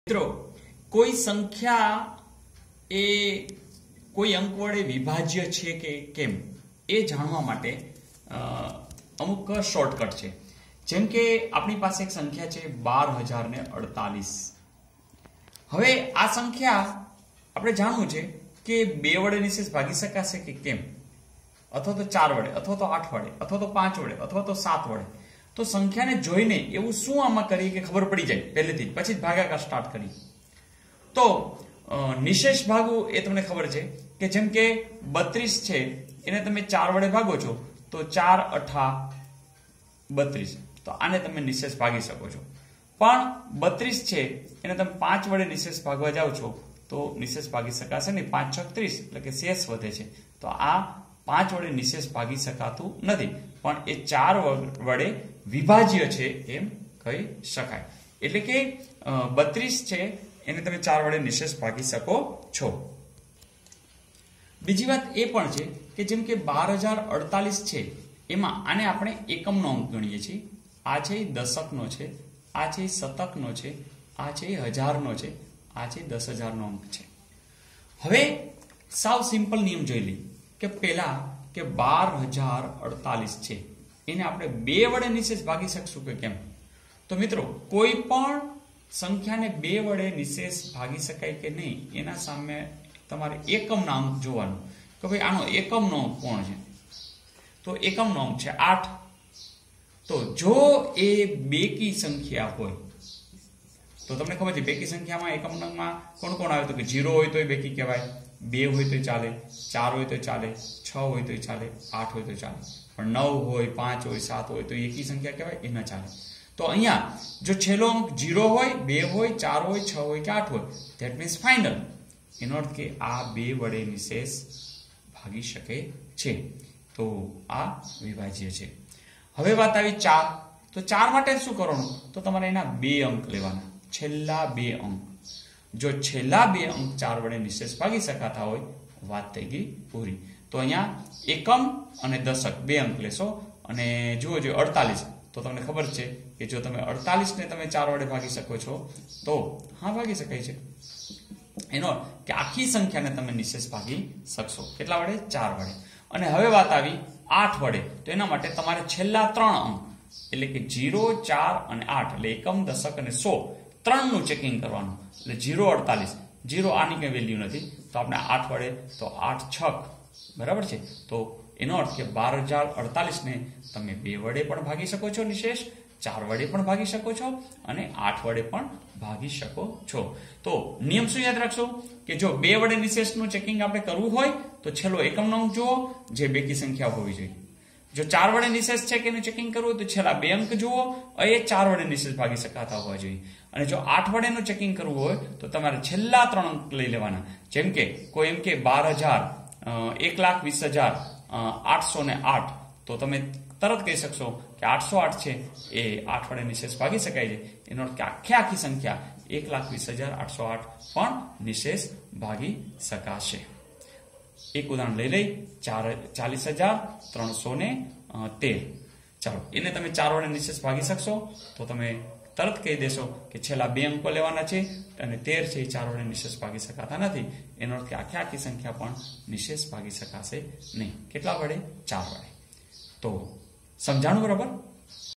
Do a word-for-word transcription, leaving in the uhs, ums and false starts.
મિત્રો કોઈ સંખ્યા એ કોઈ અંક વડે વિભાજ્ય છે કે કેમ એ જાણવા માટે અમુક શોર્ટકટ છે। જેમ કે આપણી પાસે એક સંખ્યા છે બાર હજાર ને અડતાલીસ। હવે આ સંખ્યા આપણે જાણવું છે કે બે વડે નિશેષ ભાગી શકાશે કે કેમ, અથવા તો ચાર વડે, અથવા તો આઠ વડે, અથવા તો પાંચ વડે, અથવા તો સાત વડે। તો સંખ્યાને જોઈને એવું શું આમાં કરીએ કે ખબર પડી જાય પહેલેથી, પછી જ ભાગાકાર સ્ટાર્ટ કરીએ। તો નિશેષ ભાગવું એ તમને ખબર છે કે જેમ કે બત્રીસ છે એને તમે ચાર વડે ભાગો છો તો ચાર અઠા બત્રીસ, તો આને તમે નિશેષ ભાગી શકો છો। પણ બત્રીસ છે એને તમે પાંચ વડે નિશેષ ભાગવા જાઓ છો તો નિશેષ ભાગી શકાશે નહીં, પાંચ છક ત્રીસ એટલે કે શેષ વધે છે। તો આ પાંચ વડે નિશેષ ભાગી શકાતું નથી, પણ એ ચાર વડે વિભાજ્ય છે એમ કહી શકાય। એટલે કે બત્રીસ છે એને તમે ચાર વડે નિશેષ ભાગી શકો છો। બીજી વાત એ પણ છે કે જેમ કે બાર હજાર અડતાલીસ છે એમાં આને આપણે એકમનો અંક ગણીએ છીએ। આ છે દશકનો છે, આ છે શતકનો છે, આ છે હજારનો છે, આ છે દસ હજારનો અંક છે। હવે સાવ સિમ્પલ નિયમ જોઈ લઈએ કે પેલા કે બાર હજાર અડતાલીસ છે એને આપણે બે વડે નિશેષ ભાગી શકશું કે કેમ? તો મિત્રો કોઈ પણ સંખ્યાને બે વડે નિશેષ ભાગી શકાય કે નહીં એના સામે તમારે એકમના અંક જોવાનું કે ભાઈ આનો એકમનો અંક કોણ છે, તો એકમનો અંક છે આઠ। તો જો એ બેકી સંખ્યા હોય તો તમને ખબર છે બેકી સંખ્યામાં એકમમાં કોણ કોણ આવે, તો કે જીરો હોય તો બેકી કહેવાય, બે હોય તો ચાલે, ચાર હોય તો ચાલે, છ હોય તો ચાલે, આઠ હોય તો ચાલે, પણ નવ હોય, પાંચ હોય, સાત હોય તો એકી સંખ્યા કહેવાય, એ ના ચાલે। તો અહીંયા જો છેલ્લો અંક જીરો હોય, બે હોય, ચાર હોય, છ હોય કે આઠ હોય, ધેટ મીન્સ ફાઇનલ, એનો અર્થ કે આ બે વડે નિશેષ ભાગી શકે છે, તો આ વિભાજ્ય છે। હવે વાત આવી ચાર, તો ચાર માટે શું કરવાનું, તો તમારે એના બે અંક લેવાના, છેલ્લા બે અંક। જો છેલ્લા બે અંક ચાર વડે નિશેષ ભાગી શકાતા હોય વાત થઈ ગઈ પૂરી। તો અહીંયા એકમ અને દશક બે અંક લેશો અને જુઓ જો અડતાલીસ, તો તમને ખબર છે કે જો તમે અડતાલીસ ને તમે ચાર વડે ભાગી શકો છો તો હા ભાગી શકાય છે, એનો કે આખી સંખ્યાને તમે નિશેષ ભાગી શકશો, કેટલા વડે? ચાર વડે। અને હવે વાત આવી આઠ વડે, તો એના માટે તમારે છેલ્લા ત્રણ અંક એટલે કે જીરો, ચાર અને આઠ એટલે એકમ, દશક અને સો ત્રણનું ચેકિંગ કરવાનું। એટલે જીરો અડતાલીસ, જીરો આની કઈ વેલ્યુ નથી તો આપણે આઠ વડે, તો આઠ છક બરાબર છે। તો એનો અર્થ કે બાર હજાર અડતાલીસ ને તમે બે વડે પણ ભાગી શકો છો નિશેષ, ચાર વડે પણ ભાગી શકો છો અને આઠ વડે પણ ભાગી શકો છો। તો નિયમ શું યાદ રાખશો કે જો બે વડે નિશેષનું ચેકિંગ આપણે કરવું હોય તો છેલ્લો એકમનો અંક જુઓ જે બેકી સંખ્યા હોવી જોઈએ। જો ચાર વડે નિશેષ છે કે એનું ચેકિંગ કરવું હોય તો છેલ્લા બે અંક જુઓ, એ ચાર વડે નિશેષ ભાગી શકાતા હોવા જોઈએ। અને જો આઠ વડેનું ચેકિંગ કરવું હોય તો તમારે છેલ્લા ત્રણ અંક લઈ લેવાના। જેમ કે કોઈ એમ કે બાર હજાર એક લાખ વીસ હજાર આઠસો ને આઠ, તો તમે તરત કહી શકશો કે આઠસો આઠ છે એ આઠ વડે નિશેષ ભાગી શકાય છે, એનો અર્થ કે આખી આખી સંખ્યા એક લાખ વીસ હજાર આઠસો આઠ પણ નિશેષ ભાગી શકાશે। એક ઉદાહરણ લઈ લઈ, ચાર ચાલીસ હજાર ત્રણસો ને તેર, ચાલો એને તમે ચાર વડે નિશેષ ભાગી શકશો તો તમે તરત કહી દેશો કે છેલ્લા બે અંકો લેવાના છે અને તેર છે એ ચાર વડે નિશેષ ભાગી શકાતા નથી, એનો અર્થ કે આખી આખી સંખ્યા પણ નિશેષ ભાગી શકાશે નહીં, કેટલા વડે? ચાર વડે। તો સમજાણું બરાબર?